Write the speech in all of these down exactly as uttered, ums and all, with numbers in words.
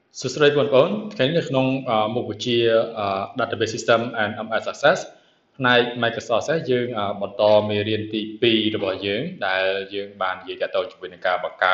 សួស្តីបងប្អូនថ្ងៃនេះនៅក្នុងមុខវិជ្ជា Database System and เอ็ม เอส Access ផ្នែក Microsoft Access យើងបន្តមេរៀនទីពីររបស់យើងដែលយើងបាននិយាយតទៅជាមួយនឹងការបង្កើត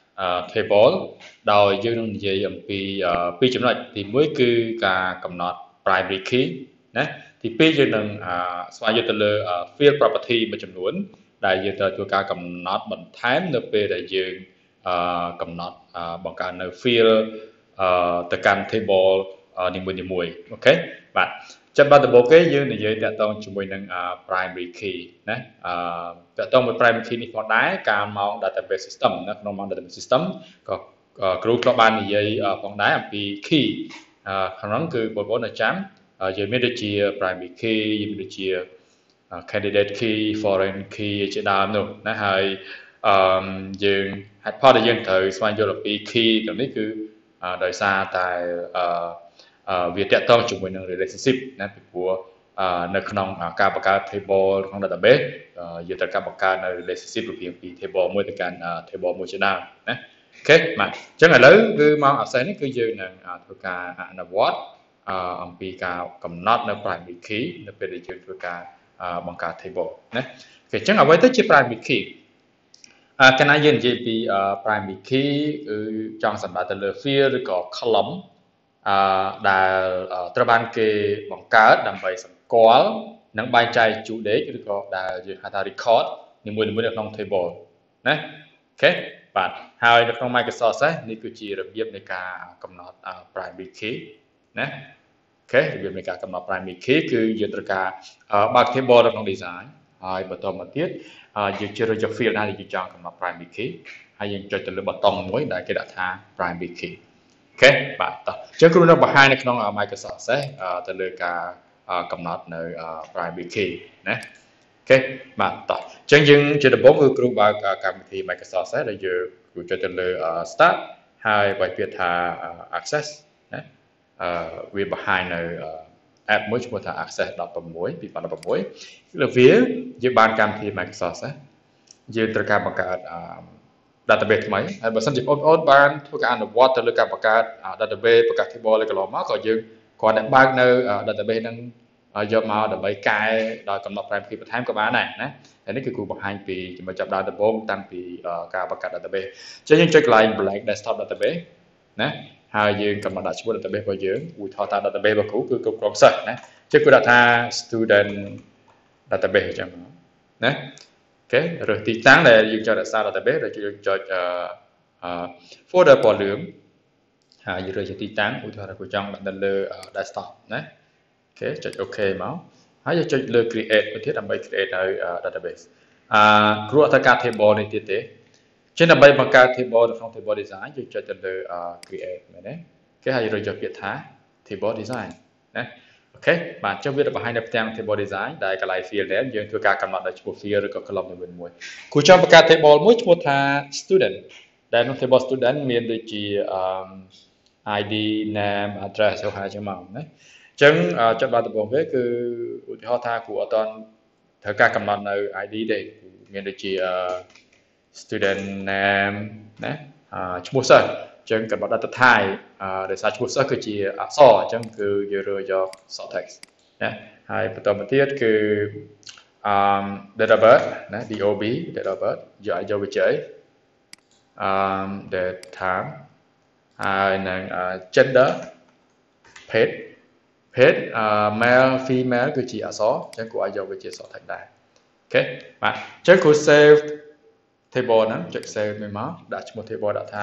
table ដោយយើងនឹងនិយាយអំពីពីរចំណុចទីមួយគឺការកំណត់ primary key ណាទីពីរយើងនឹងស្វែងយល់ទៅលើ field property មួយចំនួនដែលយើងត្រូវធ្វើការកំណត់បន្ថែមនៅពេលដែលយើងកំណត់បង្កើតនៅ field ទៅកាន់ table នីមួយៗអូខេបាទចាប់បានដំបូងគេយើងនិយាយតាក់ទងជាមួយនឹង primary key ណាអឺតាក់ទងមួយ primary key នេះផងដែរការមក database system នៅក្នុងម៉ោង database system ក៏គ្រូក៏បាននិយាយផងដែរអំពី key ក្នុងនោះគឺបងប្អូននៅចាំយើងមានដូចជា primary key យើងមានដូចជា candidate key foreign key ជាដើមនោះណាហើយអឺយើងហេតុផលដែលយើងត្រូវស្វែងយល់អំពី key ទាំងនេះគឺដោយសារតែវាតាក់ទងជាមួយនឹង relationship ណាពីព្រោះនៅក្នុងការបង្កើត table ក្នុង database យើងត្រូវការបង្កើតនៅ relationship រវាងពី table មួយទៅកាន់ table មួយជាដើមណាអូខេបាទអញ្ចឹងឥឡូវគឺមក access នេះគឺយើងនឹងធ្វើការអនុវត្តអំពីការកំណត់នៅ primary key នៅពេលដែលយើងធ្វើការបង្កើត table ណាអូខេអញ្ចឹងអ្វីទៅជា primary keyកាលណាយើងនិយាយពី primary key គឺចង់សម្ដៅទៅលើ field ឬក៏ column អឺដែលត្រូវបានគេបង្កើតដើម្បីសម្គាល់និងបែងចែកជូរដេកឬក៏ដែលយើងហៅថា record នីមួយៗនៅក្នុង table ណាអូខេបាទហើយនៅក្នុង Microsoft Access នេះគឺជារបៀបនៃការកំណត់ primary key ណាអូខេរបៀបនៃការកំណត់ primary key គឺយើងត្រូវការបើក table នៅក្នុង design ហើយបន្តមកទៀតយើងជ្រើសរើស field ណាដែលយើងចង់កំណត់ primary key ហើយយើងចុចទៅលើប៊ូតុងមួយដែលគេដាក់ថា primary key អូខេបាទតោះអញ្ចឹងគ្រូនឹងបង្ហាញនៅក្នុង Microsoft Access ទៅលើការកំណត់នៅ primary key ណាអូខេបាទតោះអញ្ចឹងយើងជាដំបូងគឺគ្រូបើកកម្មវិធី Microsoft Access ដែលយើងគ្រូចុចទៅលើ start ហើយបើពាក្យថា access ណាអឺវាបង្ហាញនៅ app មួយឈ្មោះថា access 16 2016លើវាយើងបានកម្មវិធី Microsoft Access យើងត្រូវការបង្កើត database ថ្មីហើយបើសិនជាបងប្អូនបានធ្វើការអនុវត្តទៅលើការបង្កើត database បង្កើត table លើកន្លងមកក៏យើងគ្រាន់តែបើកនៅ database ហ្នឹងយកមកដើម្បីកែដោយកំណត់ primary key បន្ថែមក៏បានដែរណាហើយនេះគឺគ្រូបង្ហាញពីចំណុចចាប់ដើមដំបូងតាំងពីការបង្កើត database អញ្ចឹងយើងចុចកន្លែង blank desktop database ណាហើយយើងកំណត់ដាក់ឈ្មោះ database របស់យើងឧទាហរណ៍ថា database របស់គ្រូគឺគ្រប់គ្រងសិស្សណាអញ្ចឹងគ្រូដាក់ថា student database អញ្ចឹងណាអូខេរើសទីតាំងដែលយើងចង់រក្សា database ដែលយើងចុច folder ពណ៌លឿងហើយយើងរើសជាទីតាំងឧទាហរណ៍ថាគ្រូចង់ដាក់នៅលើ desktop ណាអូខេចុច OK មកហើយយើងចុចលើ create មួយទៀតដើម្បី create នៅ database អឺគ្រូអត់ត្រូវការ table នេះទៀតទេចឹងដើម្បីបង្កើត table នៅក្នុង table design យើងចុចទៅលើ create មែនទេគេហើយរើសយកពាក្យថា table design ណាអូខេបាទចុះវាបង្ហាញនៅផ្ទាំង table design ដែលកន្លែង field name យើងធ្វើការកំណត់នៅឈ្មោះ field ឬក៏ column នីមួយៗគ្រូចង់បង្កើត table មួយឈ្មោះថា student ដែលក្នុង table student មានដូចជា i d name address ហៅចឹងមកណាអញ្ចឹងចាប់បានដំបូងគេគឺឧទាហរណ៍ថាគ្រូអត់ទាន់ត្រូវការកំណត់នៅ i d ទេមានដូចជា student name ណាឈ្មោះសិស្សអញ្ចឹងកំណត់ data type ដោយសារឈ្មោះសិស្សគឺជាអក្សរអញ្ចឹងគឺយើងរើសយក short text ណាហើយបន្តមកទៀតគឺអឺ date of birth ណា dob date of birth យកយកវាចេញអឺ date time ហើយនឹង gender page page male female គឺជាអក្សរអញ្ចឹងគួរឲ្យយកវាជា short text ដែរអូខេបាទអញ្ចឹងគួរ save table ហ្នឹងចុច save មួយមកដាក់ឈ្មោះ table ដាក់ថា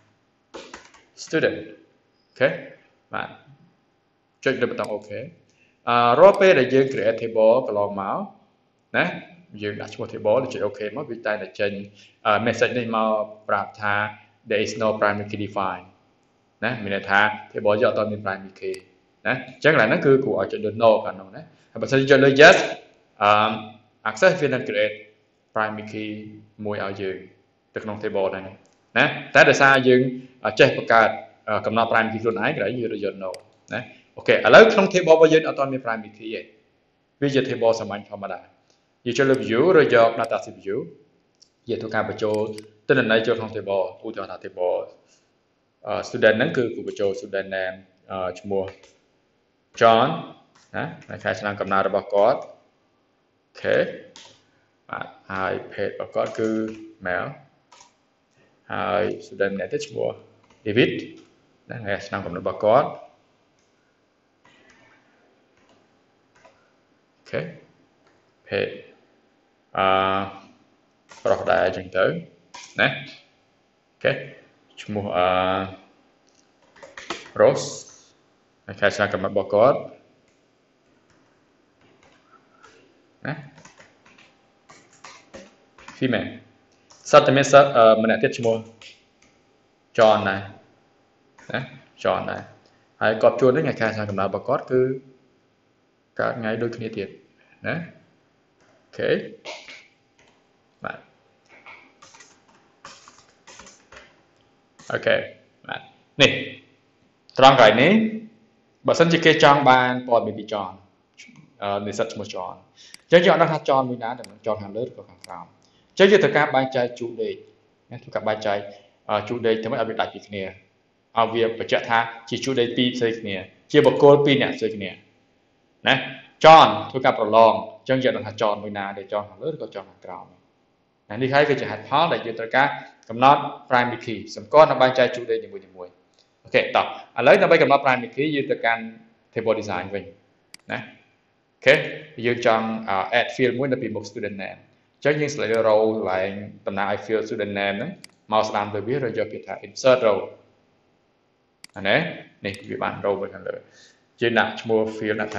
student អូខេបាទចុចលើប៊ូតុង OK អឺរាល់ពេលដែលយើង create table កន្លងមកណាយើងដាក់ឈ្មោះ table ចុច OK មកវាតែតែចេញ message នេះមកប្រាប់ថា there is no primary key defined ណាមានន័យថា table យើងអត់ទាន់មាន primary key ណាអញ្ចឹងកន្លែងហ្នឹងគឺគួរឲ្យចុចលើ no ខាងនោះណាហើយបើសិនចុចលើ yes អឺ access វានឹង create primary key មួយឲ្យយើងទៅក្នុង table ហ្នឹងណាតែដោយសារយើងចេះបង្កើតកំណត់ primary key ខ្លួនឯងក្រោយយើងយក no ណាអូខេឥឡូវក្នុង table របស់យើងអត់ទាន់មាន primary key ទេវាជា table សាមញ្ញធម្មតាយើងចុចលើ view ឬយក data sheet view យើងធ្វើការបញ្ចូលទិន្នន័យចូលក្នុង table ឧទាហរណ៍ថា table student ហ្នឹងគឺគូបញ្ចូល student name ឈ្មោះ John ណាខែឆ្នាំកំណើតរបស់គាត់អូខេបាទហើយ page របស់គាត់គឺ male ហើយ student ម្នាក់ទៀតឈ្មោះ David ណាខែឆ្នាំកំណើតរបស់គាត់អូខេ page អឺប្រុសដែរអញ្ចឹងទៅណាអូខេឈ្មោះអឺ Rose ខែឆ្នាំកំណើតរបស់គាត់ណា female សត្វតែមានសត្វម្នាក់ទៀតឈ្មោះ John ដែរណា John ដែរហើយគាត់ជួននេះថ្ងៃខែឆ្នាំកំណើតរបស់គាត់គឺកើតថ្ងៃដូចគ្នាទៀតណាអូខេបាទអូខេបាទនេះត្រង់កន្លែងនេះបើសិនជាគេចង់បានព័ត៌មានពី John អឺនិស្សិតឈ្មោះ John អញ្ចឹងយើងអត់ដឹងថា John មួយណាដែលនឹង John ខាងលើឬក៏ខាងក្រោមអញ្ចឹងយើងត្រូវការបែងចែកជូតលេខណាត្រូវការបែងចែកជូតលេខធ្វើម៉េចឲ្យវាដាច់ពីគ្នាឲ្យវាបញ្ជាក់ថាជាជូតលេខពីរផ្សេងគ្នាជាបុគ្គលពីរនាក់ផ្សេងគ្នាណា John ធ្វើការប្រឡងអញ្ចឹងយើងដឹងថា John មួយណាដែល John ខាងលើឬក៏ John ខាងក្រោមណានេះហើយវាជាហេតុផលដែលយើងត្រូវការកំណត់ primary key សម្គាល់នៅបែងចែកជូតលេខនីមួយៗអូខេតោះឥឡូវដើម្បីកំណត់ primary key យើងទៅកាន់ table design វិញណាអូខេយើងចង់ add field មួយនៅពីមុខ student name អញ្ចឹងយើង select row កន្លែងតំណាងឲ្យ field student name ហ្នឹងមកស្ដាំទៅវាrồiយកគេថា insert row អានេះនេះវាបាន row មួយខាងលើយើងដាក់ឈ្មោះ field ដាក់ថា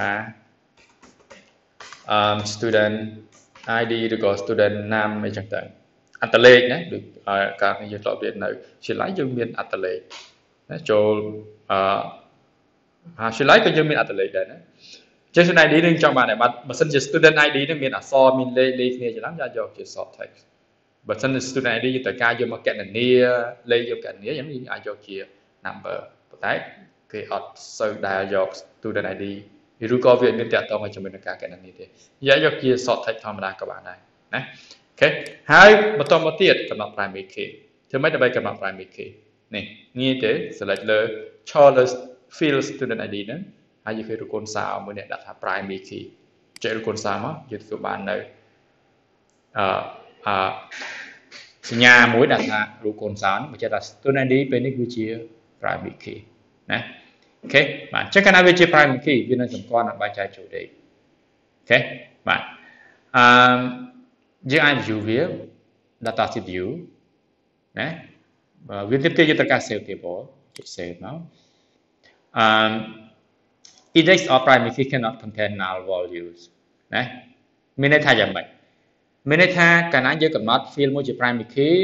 um student id ឬក៏ student name អីចឹងទៅអត្តលេខណាដូចការយើងធ្លាប់រៀននៅវិទ្យាល័យយើងមានអត្តលេខណាចូលអឺមហាវិទ្យាល័យក៏យើងមានអត្តលេខដែរណាចេះ student id នឹងចង់បានដែរបើបើសិនជា student id នឹងមានអក្សរមានលេខលេខគ្នាច្រឡំយកយកជា short text បើសិនជា student id យើងត្រូវការយកមកកណនាលេខយកកណនាយើងអាចយកជា number ប៉ុន្តែគេអត់សូវដែលយក student id ឬក៏វាមានតាក់ទងឲ្យជាមួយនឹងការកណនាទេយកយកជា short text ធម្មតាក៏បានដែរណាអូខេហើយបន្តមកទៀតកំណត់ primary key ធ្វើម៉េចដើម្បីកំណត់ primary key នេះងាយទេ select លើ choice field student id ហ្នឹងហើយយើងឃើញរូបកូនសោមួយនេះដាក់ថា primary key ចុចរូបកូនសោមកយើងទទួលបាននៅអឺអឺសញ្ញាមួយដាក់ថារូបកូនសោនេះបញ្ជាក់ថា student id ពេលនេះគឺជា primary key ណាអូខេបាទអញ្ចឹងកាលណាវាជា primary key វានឹងសម្គាល់នៅបែងចែកចូលដេកអូខេបាទអឺយើងអាច view វា data sheet view ណាវាទៀតគេយកទៅការ save table ចុច save មកអឺ index of primary key cannot contain null values ណាមានន័យថាយ៉ាងម៉េចមានន័យថាកាលណាយើងកំណត់ field មួយជា primary key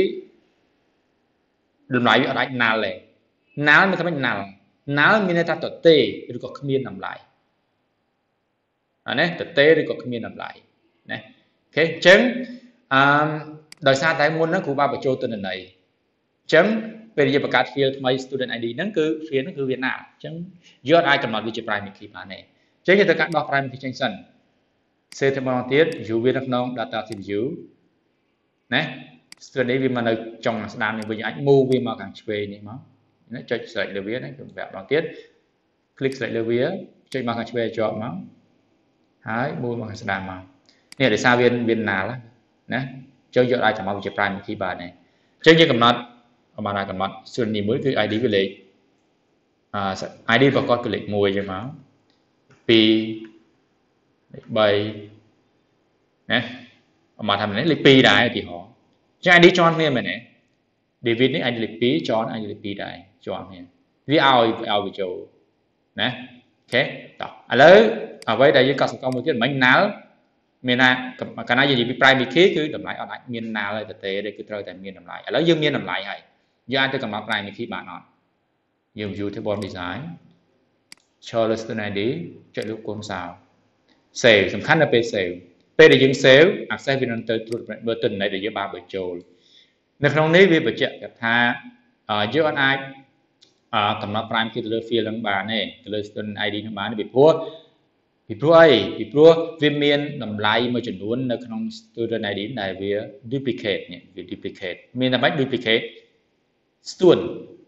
តម្លៃវាអត់អាច null ទេ null មានថាម៉េច null null មានន័យថាទទេឬក៏គ្មានតម្លៃអានេះទទេឬក៏គ្មានតម្លៃណាអូខេអញ្ចឹងអឺដោយសារតែមុនហ្នឹងគ្រូបាបញ្ចូលទិន្នន័យអញ្ចឹងពេលយើងបង្កើត field ថ្មី student id ហ្នឹងគឺ field ហ្នឹងគឺវា null អញ្ចឹងយើងអាចកំណត់វាជា primary key បានទេអញ្ចឹងយើងត្រូវការដោះ primary key ចេញសិន save ទៅមកទៀត view វានៅក្នុង data sheet view ណា student នេះវាមកនៅចុងស្ដាំនេះវិញអាច move វាមកខាងឆ្វេងនេះមកណាចុច select លើវាណាគឺប្រាប់ដល់ទៀត click select លើវាចុចមកខាងឆ្វេងជាប់មកហើយ move មកខាងស្ដាំមកនេះដោយសារវាវា null ណាចុចយកអាចកំណត់វាជា primary key បានដែរអញ្ចឹងយើងកំណត់បានតែកំណត់ student នេះមួយគឺ id វាលេខអឺ id របស់គាត់គឺលេខមួយចឹងមកពីរលេខបីណាមកថានេះលេខពីរដែរឧទាហរណ៍អញ្ចឹង id ជាន់គ្នាមែនទេ David នេះ id លេខពីរ John id លេខពីរដែរជាន់គ្នាវាឲ្យឲ្យវាចូលណាអូខេតោះឥឡូវអ្វីដែលយើងកត់សម្គាល់មួយទៀតមិញ null មានណាកាលណាយើងនិយាយពី primary key គឺតម្លៃអត់អាចមាន null ទេទេទេគឺត្រូវតែមានតម្លៃឥឡូវយើងមានតម្លៃហើយយើងអាចទៅកំណត់ primary key បានអត់យើង view table design choice student id ចុចរូបកូនសោ save សំខាន់នៅពេល save ពេលដែលយើង save access វានឹងទៅត្រួតមើលទិន្នន័យដែលយើងបានបញ្ចូលនៅក្នុងនេះវាបញ្ជាក់ថាយើងអាចកំណត់ primary key ទៅលើ field ហ្នឹងបានទេទៅលើ student id ហ្នឹងបានពីព្រោះពីព្រោះអីពីព្រោះវាមានតម្លៃមួយចំនួននៅក្នុង student id ដែលវា duplicate នេះវា duplicate មានតែមិន duplicate student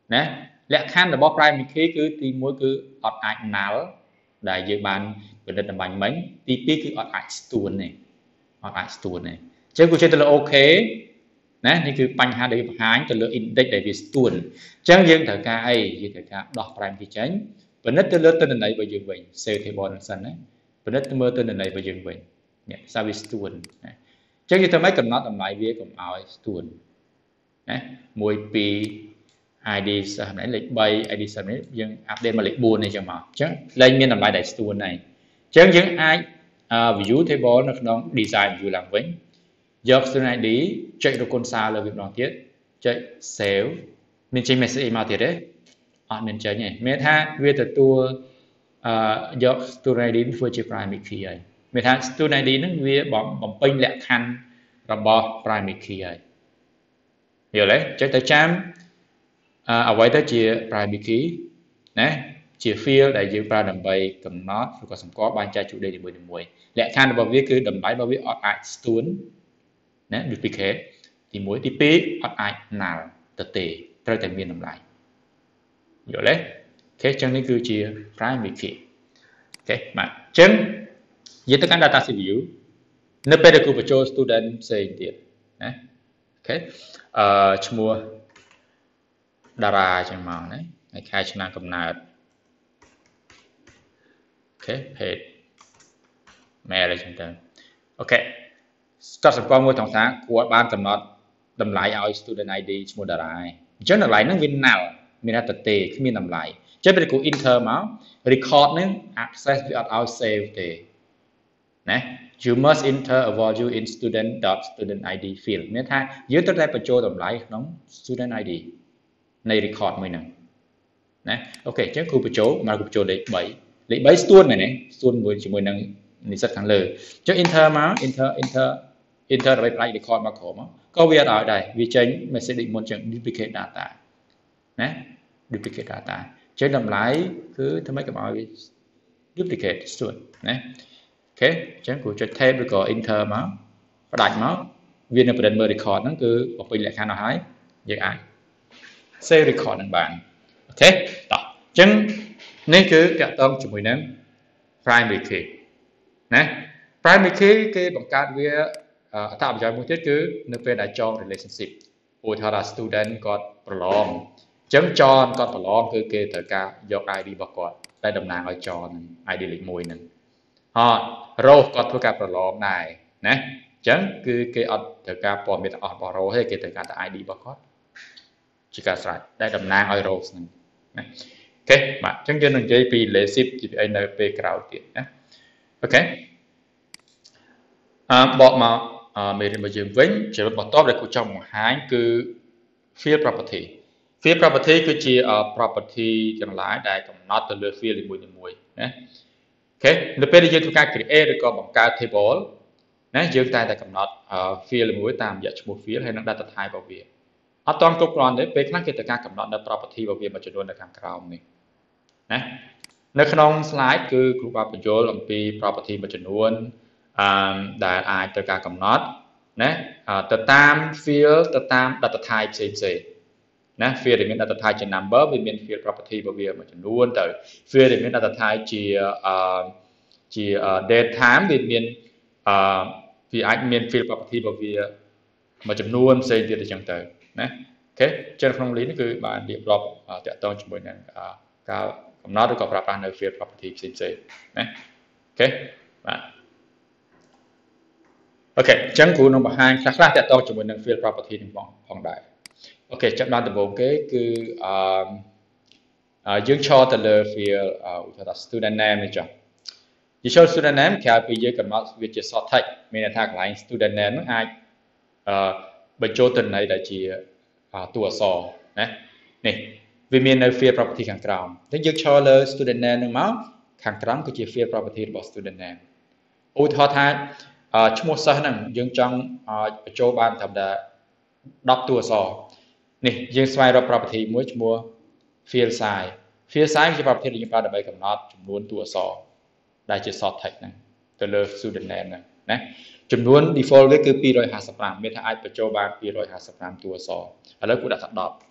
nè lẽ khăn là bó primary key cứ thì mỗi cứ ọt ai nào đại dự bàn về đất bằng mấy tí tí cứ ọt ai stuôn này ọt ai stuôn này chứ cô chơi tôi là ok nè như cứ bánh hai đấy hai tôi lựa index để vì stuôn chẳng dương thở ca ấy như thở ca đọc primary tránh và nét tôi lựa tên này bởi dương bình sale thì bọn sân đấy và nét tôi mơ tên này bởi dương bình nhé sao vì stuôn chứ như tôi mấy cầm nó tầm lại viết cầm áo stuôn nè mùi pi i đê sao nãy lịch bay i đê sao nãy dân update mà lịch buồn này cho mà chứ lên miền làm lại đại stuôn này chứ những ai ví dụ thế bó nó nó design vừa làm với giờ student i đê chạy được con xa là việc đó tiết chạy xéo mình chỉ message email thiệt đấy à mình chơi nhỉ mình tha về từ tour giờ student i đê vừa chỉ primary key ấy mình tha student i đê nó về bấm bấm pin lẹ khăn rồi bỏ primary key ấy hiểu đấy chạy tới chăm ở vậy tới chia primary key nè chia field đại diện ra đầm bay cầm nó rồi có sẵn có ban trai chủ đề để mười điểm mười lẽ khăn là bảo viết cứ đầm bãi bảo viết ở ai student nè duplicate thì mỗi tí pí ở ai nào tờ tề rồi thành viên làm lại hiểu đấy thế chân này cứ chia primary key ok mà chân với tất cả data view nó bây giờ cứ phải cho student xây tiền nè ok mua dara chẳng màu đấy ngày khai chẳng cầm nào ok page mẹ đây chúng ta ok start sản phẩm một thằng sáng của ban cầm nó đầm lại ao student i đê mua dara chứ nó lại nó viên nào mình đã tệ khi mình làm lại chứ bây giờ của inter máu record nên access without our save thì nè you must enter a value in student dot student i đê field nên thay dưới tới đây phải cho đầm lại nó student i đê này record mình nè nè ok chứ khu chỗ mà khu chỗ để bảy để bảy student này này student mười chỉ mười năng này rất thẳng lờ chứ enter máu enter enter enter là bảy record mà khổ máu có việc ở đây vì tránh mình sẽ định muốn chọn duplicate data nè duplicate data chứ làm lại cứ thay mấy cái mọi duplicate student nè ok chứ khu chỗ thêm được có enter máu và đặt máu viên ở bên record nó cứ một bên lại khá nó hái vậy ai save record bằng bạn ok đó chân nên cứ cả tâm cho mình nè primary key nè primary key cái bằng cách với tạo ra một tiết cứ nó về đại cho relationship ủa thà là student có prolong chấm cho có prolong cứ cái thời ca do i đê vào còn đây đầm nàng ở cho i đê lịch mùi nè họ row có thời ca prolong này nè chấm cứ cái ở thời ca bỏ biệt ở bỏ row hay cái thời ca tại i đê vào còn chỉ cả sai đây đầm nang ở rows này ok mà chẳng chân đừng chơi vì lệ ship chỉ vì anh p crowd tiền nhé ok à, bỏ mà à, mình bây giờ vĩnh chỉ bỏ top để của trong hai cứ field property field property cứ chỉ ở property chẳng lái đại cộng not từ lừa field thì mùi thì mùi nhé ok nếu bây giờ chúng ta create được có bằng cái table nhé dương tay tại cộng not field là mùi tam dạng một field hay nó data type vào việc ở toàn cục còn đấy về khắc kita cầm nó property vào việc mà chuyển đổi là càng cao này nè nơi trong slide cứ group up cho làm pi property mà chuyển đổi đại ai từ cả cầm nó nè từ tam field từ tam data type c c nè field thì mình data type chỉ number vì mình field property vào việc mà chuyển đổi từ field thì mình data type chỉ chỉ date time vì mình vì anh mình field property vào việc mà chuyển đổi c thì được chẳng tới nè ok trên phong lý nó cứ bạn điểm drop tại tôi chúng mình cao cầm nó được có pháp nơi field property xịn xịn nè ok bạn ok chẳng cú number hai khác khác tại tôi chúng mình field property trong vòng vòng đại ok chấp đoán từ bộ cái cứ dương cho từ lời field uh, student name này chẳng chỉ cho student name khi bây giờ cầm nó việc chỉ sort text mình là thằng lại student name nó ai bên chỗ từ này là chỉตัวสอนะนี่วิมีใน field property ข้างกลางถ้ายึดชอเลย student name นึงมั้งข้างกลางก็จะ field property របស់ student name ឧទាហរណ៍ថាឈ្មោះសិស្សហ្នឹងយើងចង់បញ្ចូលបានធម្មតាដប់តួអក្សរនេះយើងស្វែងរក property មួយឈ្មោះ field size field size ជា property ដែលយើងប្រើដើម្បីកំណត់ចំនួនតួអក្សរដែលជា short text ហ្នឹងទៅលើ student name ហ្នឹងណាចំនួន default វាគឺពីររយห้าสิบห้าមានថាអាចបញ្ចូលបានពីររយห้าสิบห้าតួអក្សរឥឡូវគូដាក់ថាដប់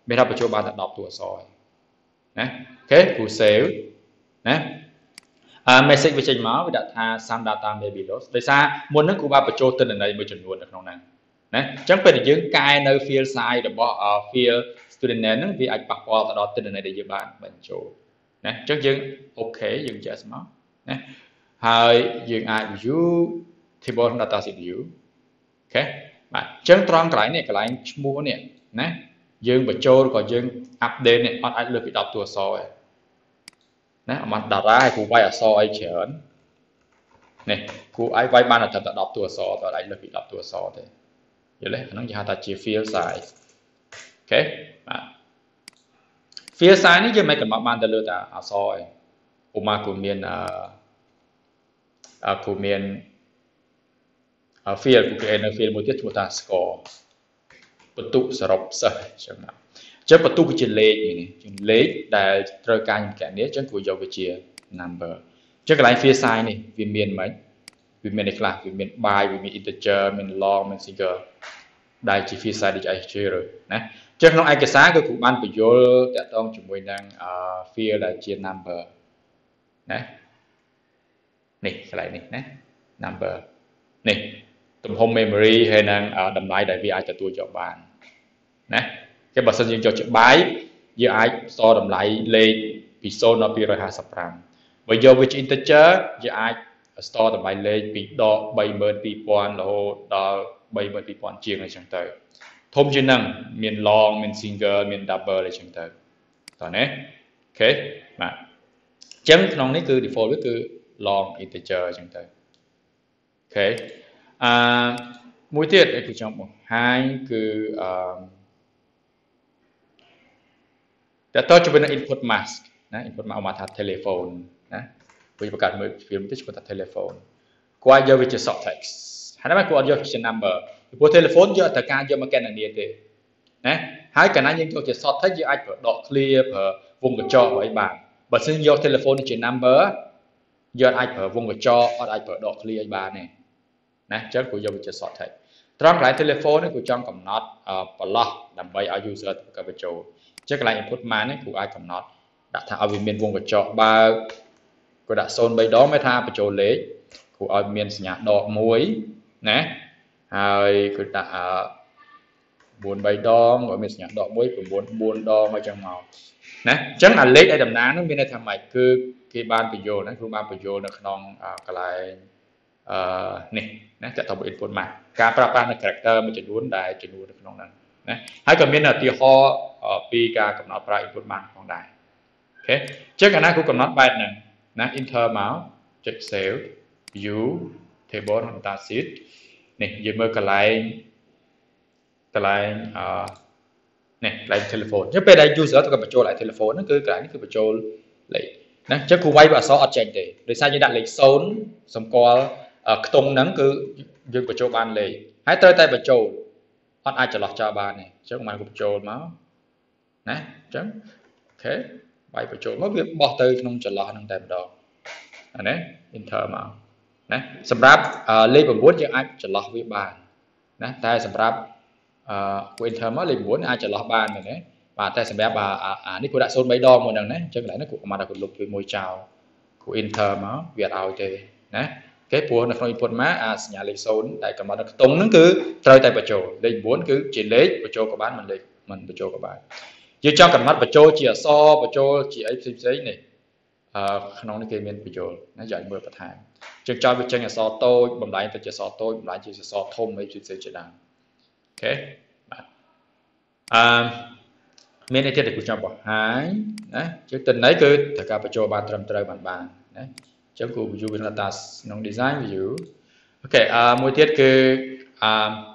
មានថាបញ្ចូលបានតែដប់តួអក្សរណាអូខេគូ save ណាអឺ message វាចេញមកវាដាក់ថា some data may be lost ដោយសារមុនហ្នឹងគ្រូបានបញ្ចូលទិន្នន័យមួយចំនួននៅក្នុងហ្នឹងណាអញ្ចឹងពេលដែលយើងកែនៅ field size របស់ field student name ហ្នឹងវាអាចប៉ះពាល់ទៅដល់ទិន្នន័យដែលយើងបានបញ្ចូលណាអញ្ចឹងយើងអូខេយើង yes មកណាហើយយើងអាច view table data sheet view អូខេបាទអញ្ចឹងត្រង់កន្លែងនេះកន្លែងឈ្មោះនេះណាយើងបញ្ចូលក៏យើង update នេះអត់អាចលើសពីដប់តួអក្សរទេណាអមតារាឲ្យគ្រូវាយអក្សរអីច្រើននេះគ្រូអាចវាយបានតែដប់តួអក្សរតើអាចលើសពីដប់តួអក្សរទេយល់ទេអាហ្នឹងគេហៅថាជា field size អូខេបាទ field size នេះយើងមិនកំណត់បានទៅលើតែអក្សរឯងឧមាគ្រូមានអឺគ្រូមាន field គ្រូគេនៅ field មួយទៀតឈ្មោះថា score បន្ទុកសរុបសិស្សអញ្ចឹងណាអញ្ចឹងបន្ទុកវាជាលេខនេះជាលេខដែលត្រូវការចំកណនេះអញ្ចឹងគ្រូយកវាជា number អញ្ចឹងកន្លែង field size នេះវាមានមិនវាមាននេះខ្លះវាមាន byte វាមាន integer មាន long មាន single ដែលជា field size ដូចឯជ្រើសរើសណាអញ្ចឹងក្នុងឯកសារគឺគ្រូបានបញ្យល់តាក់ទងជាមួយនឹង field ដែលជា number ណានេះកន្លែងនេះណា number នេះទំហំ memory ហើយនឹងតម្លៃដែលវាអាចទទួលយកបានណាគេបើសិនយើងយកជា byte យើងអាចសរតម្លៃលេខពីศูนย์ដល់ពីររយห้าสิบห้าបើយកវាជា integer យើងអាចស្ទរតម្លៃលេខពីដកបីម៉ឺនពីរពាន់រហូតដល់បីម៉ឺនពីរពាន់ជាងអញ្ចឹងទៅធំជាងហ្នឹងមាន long មាន single មាន double អញ្ចឹងទៅតោះណាអូខេបាទអញ្ចឹងក្នុងនេះគឺ default វាគឺ long integer អញ្ចឹងទៅអូខេអឺមួយទៀតគឺចង់បង្ហាញគឺអឺតើតើជាមួយនឹង input mask ណា input mask មកថា telephone ណាវាបង្កើតមើល film ទៅឈ្មោះថា telephone គាត់យកវាជា short text ហើយណាគាត់យកជា number ពីព្រោះ telephone យកតែការយកមកកណនាទេណាហើយកាលណាយើងយកជា short text យើងអាចប្រើដក clear ប្រើវងកញ្ចក់អីបានបើមិនយក telephone ជា number យើងអាចប្រើវងកញ្ចក់អត់អាចប្រើដក clear អីបានទេណាអញ្ចឹងគាត់យកវាជា short text ត្រង់កន្លែង telephone នេះគាត់ចង់កំណត់ប្រឡោះដើម្បីឲ្យ user ទៅបញ្ចូលអញ្ចឹងកន្លែង input man នេះគាត់អាចកំណត់ដាក់ថាឲ្យវាមានវងកញ្ចក់បើគាត់ដាក់ศูนย์ បីដងមានថាបញ្ចូលលេខគាត់ឲ្យមានសញ្ញាដកមួយណាហើយគាត់ដាក់បួន បីដងឲ្យមានសញ្ញាដកមួយ៩ បួនដងអញ្ចឹងមកណាអញ្ចឹងអាលេខឯតំណាងនោះមានន័យថាម៉េចគឺគេបានបញ្ចូលណាគ្រូបានបញ្ចូលនៅក្នុងកន្លែងអឺនេះណាតើតើ input man ការប្រើប្រាស់នៅ character មួយចំនួនដែលចំនួននៅក្នុងហ្នឹងណាហើយក៏មានឧទាហរណ៍ពីការកំណត់ប្រើ input man ផងដែរអូខេអញ្ចឹងកាលណាគ្រូកំណត់បែបហ្នឹងណា enter មកចុច save view table data sheet នេះយើងមើលកន្លែងកន្លែងអឺនេះកន្លែង telephone អញ្ចឹងពេលដែល user ទៅបញ្ចូលកន្លែង telephone ហ្នឹងគឺកន្លែងនេះគឺបញ្ចូលលេខណាអញ្ចឹងគ្រូវាយអក្សរអត់ចេញទេដោយសារយើងដាក់លេខศูนย์សម្គាល់ខ្ទង់ហ្នឹងគឺយើងបញ្ចូលបានលេខហើយត្រូវតែបញ្ចូលអត់អាចចន្លោះចោលបានទេអញ្ចឹងមកបញ្ចូលមកណាអញ្ចឹងអូខេវាយបញ្ចូលមកវាបោះទៅក្នុងចន្លោះហ្នឹងតែម្ដងអានេះ enter មកណាសម្រាប់លេខ៩យើងអាចចន្លោះវាបានណាតែសម្រាប់អឺ enter មកលេខ៩អាចចន្លោះបានមែនទេបាទតែសម្រាប់អានេះគួរដាក់ศูนย์ បីដងមួយហ្នឹងណាអញ្ចឹងកន្លែងនេះគួរមកដាក់គួរលុបវាមួយចោលគួរ enter មកវាអត់ឲ្យទេណាគេព្រោះនៅក្នុង input មកអាសញ្ញាលេខศูនย์ដែលកំណត់នៅខ្ទង់ហ្នឹងគឺត្រូវតែបញ្ចូលលេខ៩គឺជាលេខបញ្ចូលក៏បានមិនលេខមិនបញ្ចូលក៏បានយើងចង់កំណត់បញ្ចូលជាអក្សរបញ្ចូលជាអីផ្សេងផ្សេងនេះអឺក្នុងនេះគេមានបញ្ចូលណាយកមើលបន្ថែមជាងចោលវាចេញអក្សរតូចបំលែងទៅជាអក្សរតូចបំលែងជាអក្សរធំអីផ្សេងផ្សេងជាដើមអូខេបាទអឺមានអីទៀតដែលគូចង់បង្ហាញណាជាទិន្នន័យគឺត្រូវការបញ្ចូលបានត្រឹមត្រូវបានបានណាអញ្ចឹងគូ view data ក្នុង design view អូខេអឺមួយទៀតគឺអឺ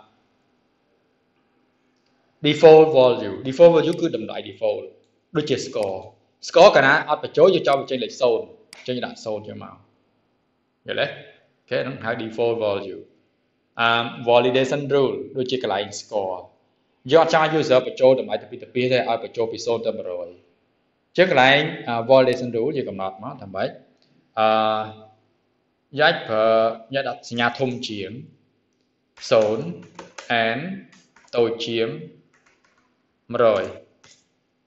default value default value គឺតម្លៃ default ដូចជា score score កាលណាអត់បញ្ចូលយើងចោលបញ្ចេញលេខศูนย์ចេញដាក់ศูนย์ជាមកយល់ទេអូខេហ្នឹងហៅ default value អឺ validation rule ដូចជាកន្លែង score យកអត់ចង់ user បញ្ចូលតម្លៃទៅពីទៅពីទេឲ្យបញ្ចូលពីศูนย์ទៅmột trămអញ្ចឹងកន្លែង validation rule យើងកំណត់មកថាម៉េចអឺយ៉ាច់ប្រើយ៉ាច់ដាក់សញ្ញាធំជាងศูนย์ and តូចជាងmột trăm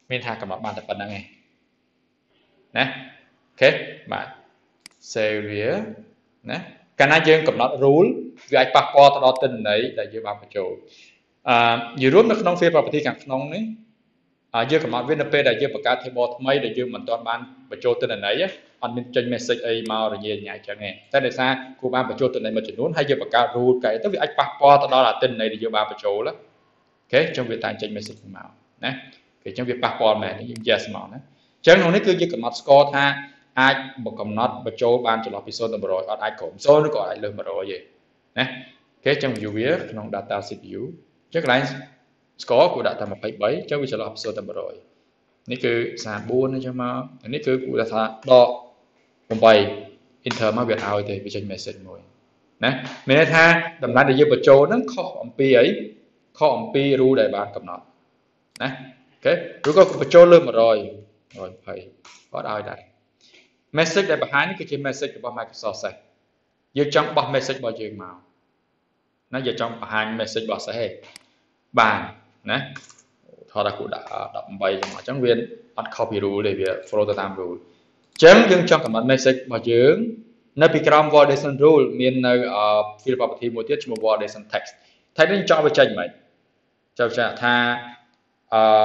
មានថាកំណត់បានតែប៉ុណ្្នឹងឯងណាអូខេបាទ save វាណាកាលណាយើងកំណត់ rule វាអាចប៉ះពាល់ទៅដល់ទិន្នន័យដែលយើងបានបញ្ចូលអឺនិយាយរួមនៅក្នុង field property ខាងក្នុងនេះយើងកំណត់វានៅពេលដែលយើងបង្កើត table ថ្មីដែលយើងមិនទាន់បានបញ្ចូលទិន្នន័យអត់មានចេញ message អីមករញ៉េរញ៉ៃចឹងទេតែដោយសារគូបានបញ្ចូលទិន្នន័យមួយចំនួនហើយយើងបង្កើត rule កែទៅវាអាចប៉ះពាល់ទៅដល់អាទិន្នន័យដែលយើងបានបញ្ចូលអូខេអញ្ចឹងវាតែចេញ message មកណាគេអញ្ចឹងវាប៉ះពាល់មែនយើង yes មកណាអញ្ចឹងក្នុងនេះគឺយើងកំណត់ score ថាអាចកំណត់បញ្ចូលបានចន្លោះពីศูนย์ទៅmột trămអត់អាចក្រោមศูนย์ឬក៏អាចលើសmột trămទេណាគេអញ្ចឹង view វាក្នុង data sheet view អញ្ចឹងកន្លែង score គួរដាក់តែยี่สิบสามអញ្ចឹងវាចន្លោះពីศูนย์ទៅmột trămនេះគឺសាបួនអញ្ចឹងមកនេះគឺគួរថាដកeight อินเทอร์មកវាឲ្យទេវាចេញ message មួយណាមានន័យថាតម្លៃដែលយើងបញ្ចូលហ្នឹងខុសអំពីអីខុសអំពី rule ដែលបានកំណត់ណាអូខេឬក៏បញ្ចូលលើmột trăm một trămยี่สิบអត់ឲ្យដែរ message ដែលបង្ហាញនេះគឺជា message របស់ Microsoft សេះយើងចង់បោះ message របស់យើងមកណាយើងចង់បង្ហាញ message របស់សេះបានណាថតថាគូដាក់eightyចឹងមកអញ្ចឹងវាអត់ copy rule ទេវា follow ទៅតាម rule អញ្ចឹងយើងចង់កំណត់ message របស់យើងនៅពីក្រោម validation rule មាននៅ field property មួយទៀតឈ្មោះ validation text តែនេះចង់វាចេញមិនចូលចាថាអឺ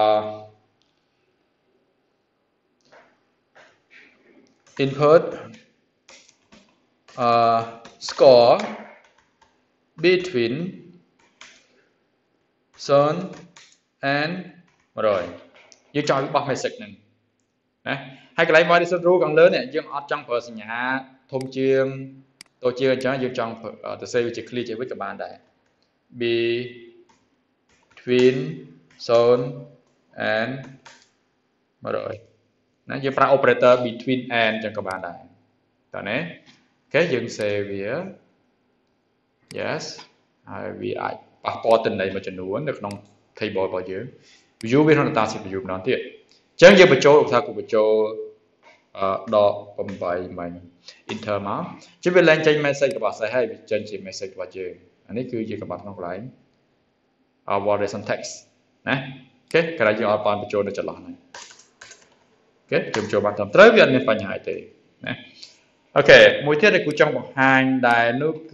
input uh, score between zone and một trămយើងចង់វាបោះ message ហ្នឹងណាហើយកន្លែង validation rule ខាងលើនេះយើងអត់ចង់ប្រើសញ្ញាធំជាងតូចជាងអញ្ចឹងយើងចង់ទៅសេវាជា clear ជាវិញក៏បានដែរ between zone and một trămណាយើងប្រើ operator between and ចឹងក៏បានដែរតើណាអូខេយើង save វា yes ហើយវាអាចប៉ះពាល់ទិន្នន័យមួយចំនួននៅក្នុង table របស់យើង view វាក្នុង data sheet view ម្ដងទៀតអញ្ចឹងយើងបញ្ចូលថាគូបញ្ចូលអឺដកeightមិញ enter មកជិះវាឡើងចេញ message របស់សេះហើយវាចេញជា message របស់យើងអានេះគឺយើងកំណត់ក្នុងកន្លែង validation text ណាអូខេកន្លែងយើងអត់បានបញ្ចូលនៅចន្លោះហ្នឹងអូខេយើងចូលបានត្រឹមត្រូវវាអត់មានបញ្ហាអីទេណាអូខេមួយទៀតដែលគូចង់បង្ហាញដែរនោះគឺ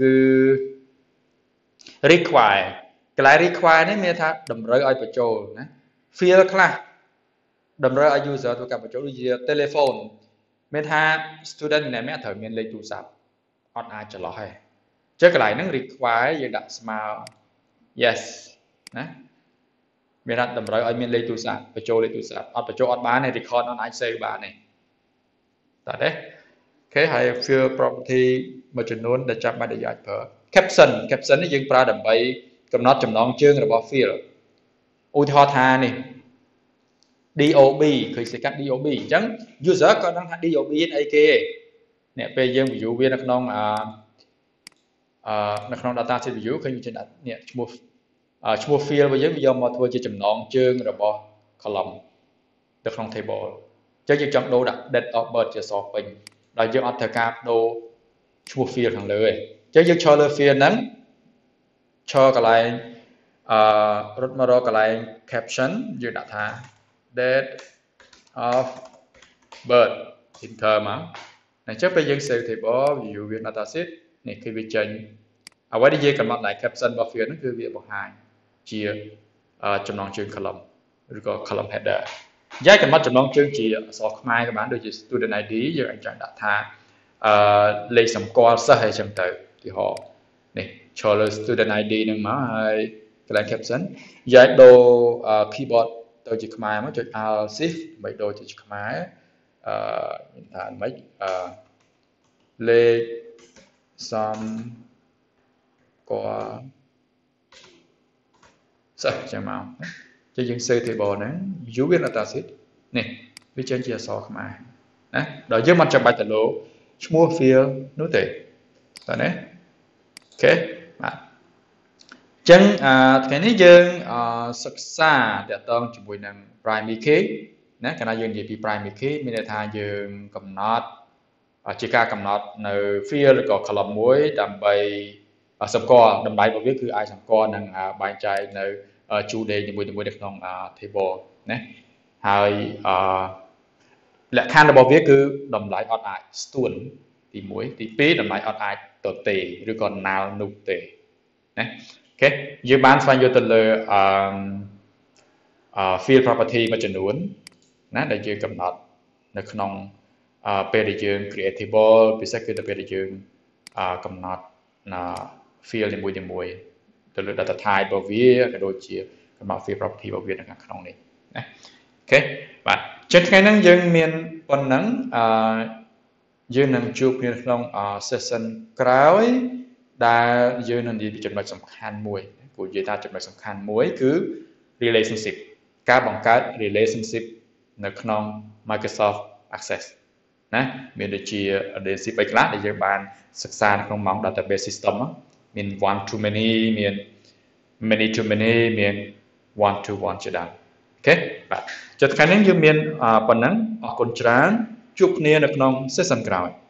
require កន្លែង require នេះមានថាតម្រូវឲ្យបញ្ចូលណា field ខ្លះតម្រូវឲ្យ user ធ្វើការបញ្ចូលដូចជា telephone មានថា student ម្នាក់ៗត្រូវមានលេខទូរស័ព្ទអត់អាចចន្លោះទេអញ្ចឹងកន្លែងហ្នឹង require យើងដាក់ស្មើ yes ណាមានថាតម្រូវឲ្យមានលេខទូរស័ព្ទបញ្ចូលលេខទូរស័ព្ទអត់បញ្ចូលអត់បានទេ record អត់អាច save បានទេតើទេអូខេហើយ field property មួយចំនួនដែលចាំបាច់ដែលយើងអាចប្រើ caption caption នេះយើងប្រើដើម្បីកំណត់ចំណងជើងរបស់ field ឧទាហរណ៍ថានេះ dob ឃើញសេចក្ដី dob អញ្ចឹង user ក៏ដឹងថា dob នេះអីគេនេះពេលយើង view វានៅក្នុងអឺអឺនៅក្នុង data set view ឃើញចេញនេះឈ្មោះឈ្មោះ field របស់យើងវាយកមកធ្វើជាចំណងជើងរបស់ column ទៅក្នុង table អញ្ចឹងយើងចង់ដូរដាក់ date of birth ជាសពេញដល់យើងអត់ត្រូវការដូរឈ្មោះ field ខាងលើទេអញ្ចឹងយើងឈរលើ field ហ្នឹងឈរកន្លែងអឺរត់មករកកន្លែង caption យើងដាក់ថា date of birth enter មកអញ្ចឹងពេលយើង save table view វា data set នេះគឺវាចេញអ្វីដែលយើងកំណត់lại caption របស់ field ហ្នឹងគឺវាបង្ហាញជាចំណងជើង column ឬក៏ column header យ៉ាងកំណត់ចំណងជើងជាអក្សរខ្មែរក៏បានដូចជា student id យើងអាចចង់ដាក់ថាអឺលេខសម្គាល់សិស្សអីចឹងទៅឧទាហរណ៍នេះឈរលើ student id ហ្នឹងមកហើយកន្លែង caption យើងដូរ keyboard ទៅជាខ្មែរមកចុច alt shift ដើម្បីដូរទៅជាខ្មែរអឺមានថាម៉េចអឺលេខសំគាល់សិស្សចឹងមកចឹងយើង save table ហ្នឹង view វា data sheet នេះវាចេញជាអក្សរខ្មែរណាដល់យើងមិនចាំបាច់ទៅលោឈ្មោះ field នោះទេតើណាអូខេបាទចឹងអឺថ្ងៃនេះយើងអឺសិក្សាទាក់ទងជាមួយនឹង primary key ណាកាលណាយើងនិយាយពី primary key មានន័យថាយើងកំណត់ជាការកំណត់នៅ field ឬក៏ column មួយដើម្បីសម្គាល់តម្លៃរបស់វាគឺអាចសម្គាល់នឹងបែងចែកនៅ chủ đề នីមួយៗនៅក្នុង table ណាហើយអឺលក្ខខណ្ឌរបស់វាគឺតម្លៃអត់អាចស្ទួនទីមួយទីពីរតម្លៃអត់អាចទៅទេឬក៏ណាល់នោះទេណាអូខេយើងបានស្វែងយល់ទៅលើអឺ field property មួយចំនួនណាដែលយើងកំណត់នៅក្នុងពេលដែលយើង creatable ពិសេសគឺទៅពេលដែលយើងកំណត់ field នីមួយៗទៅលើ data type របស់វាក៏ដូចជាកំណត់ field property របស់វានៅខាងក្នុងនេះណាអូខេបាទចឹងថ្ងៃហ្នឹងយើងមានប៉ុណ្ណឹងអឺយើងនឹងជួបគ្នាក្នុង session ក្រោយដែលយើងនឹងនិយាយពីចំណុចសំខាន់មួយព្រោះនិយាយថាចំណុចសំខាន់មួយគឺ relationship ការបង្កើត relationship នៅក្នុង Microsoft Access ណាមានដូចជា relationship អីខ្លះដែលយើងបានសិក្សានៅក្នុងម៉ោង database system មាន one to many មាន many to many មាន one to one ជាដើមអូខេបាទចុះថ្ងៃនេះយើងមានប៉ុណ្ណឹងអរគុណច្រើនជួបគ្នានៅក្នុង session ក្រោយ